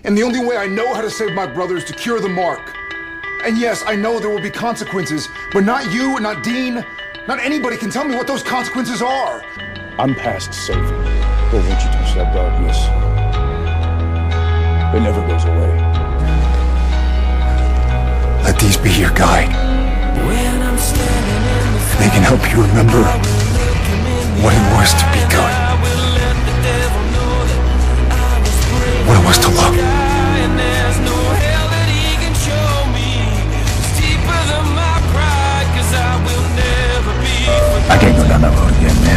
And the only way I know how to save my brother is to cure the mark. And yes, I know there will be consequences, but not you, not Dean, not anybody can tell me what those consequences are. I'm past saving. But once you touch that darkness, it never goes away. Let these be your guide. They can help you remember what it was to be good. What it was to love. I can't go down that road again, man.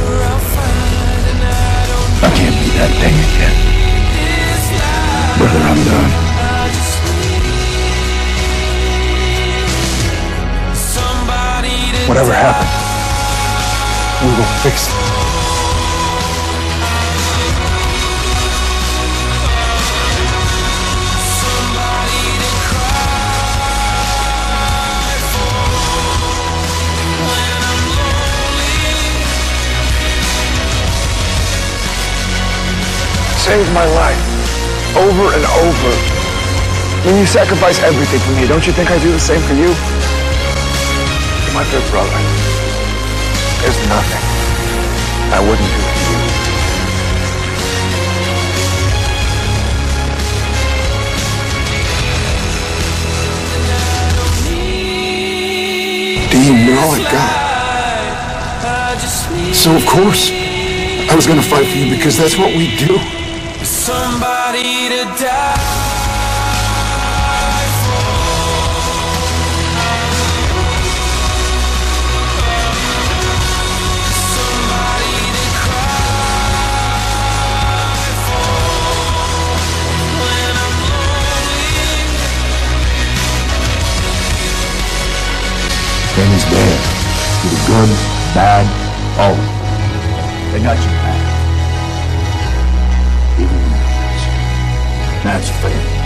I can't be that thing again. Brother, I'm done. Whatever happened, we will fix it. Saved my life over and over. When you sacrifice everything for me, don't you think I do the same for you? You're my big brother. There's nothing I wouldn't do for you. Dean, you're all I got. So of course, I was gonna fight for you because that's what we do. Somebody to die for. Somebody to cry for. When I'm lonely. Danny's dead. For the good, bad, all of it. They got you back. Even when it hurts. That's fair.